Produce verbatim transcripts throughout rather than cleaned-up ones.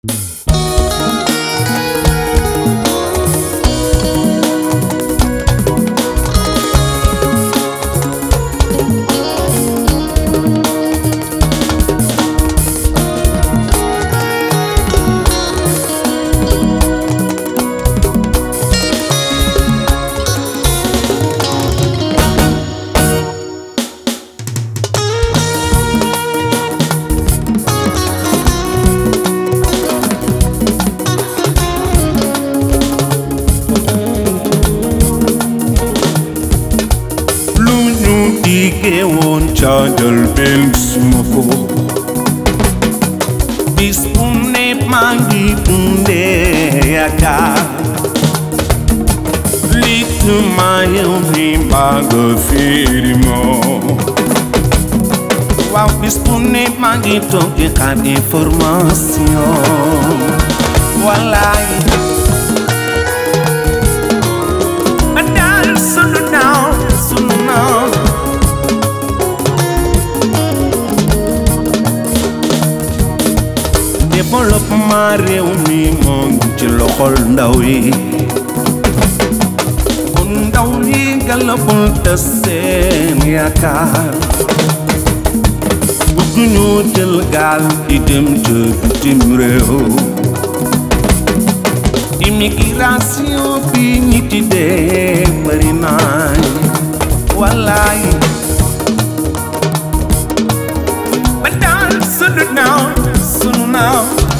Chadal Bills Moko Bispune Mangi Tunde Yaka Litu Mayumi Bago Firimo Wow Bispune Mangi Toke Kad Information Walai Adal Sunu Now Sunu Now Développement réew mi moo ngi ci loxol ndaw yi kon ndaw yi galabul te seen yaakaar bëgg ñu jël gaal di dem ca bitim réew immigration bi ñi ci dee bari nañ wallaay ba daal sunu naaw sunu naaw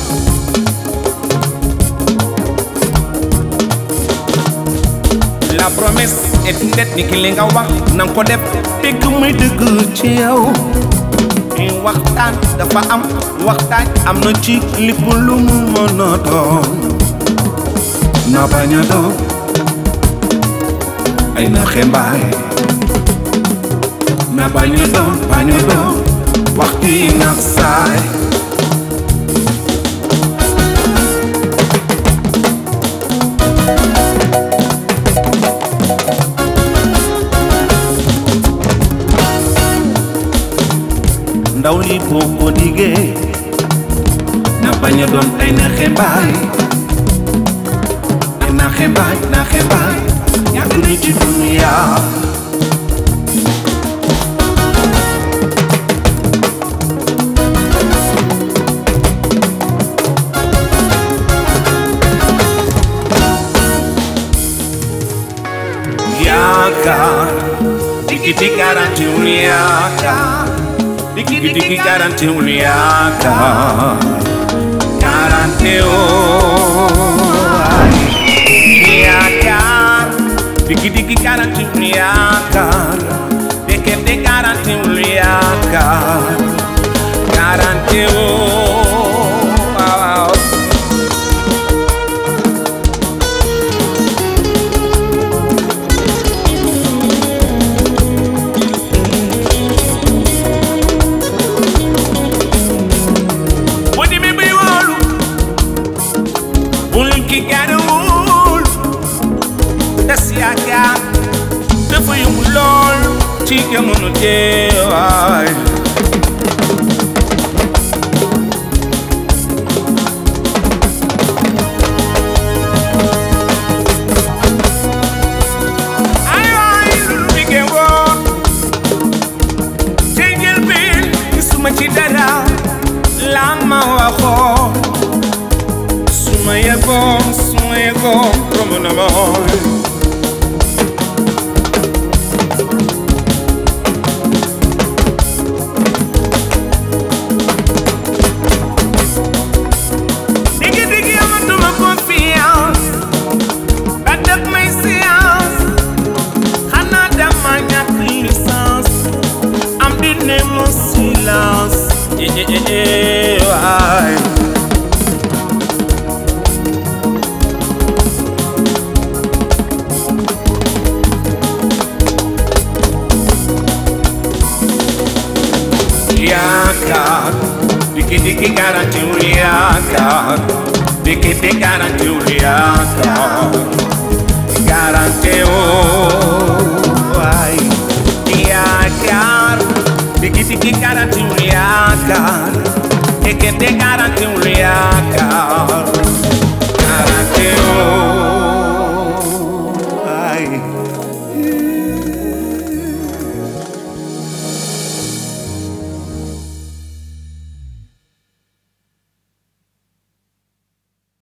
la promesse est net ni ki li nga wax nang ko def dégg muy dëgg ci yow waxtaan dafa am waxtaan am na ci lépp lu mu mën a doon na bañ a doon ay na xembaay na bañ a doon bañ a doon waxtu yi nax saay ndaw li boo ko diggee na bañ a doon ay na xembaay ay na xembaay na xembaay yàgg ni ci dunya yaakaar digi di garanti wul yaakaar Digi digi garanti wul yaakaar garanti wul yaakaar digi digi garanti wul yaakaar deke de garanti wul yaakaar garanti wul Chica mono jewaay ay ay lu dige woon jengel bi suma ci dara la ma waxoon suma yeboon suma yeboon romb na ma yaakaar digi digi garanti wul yaakaar digi digi garanti wul yaakaar garanti wul yaakaar digi digi garanti wul yaakaar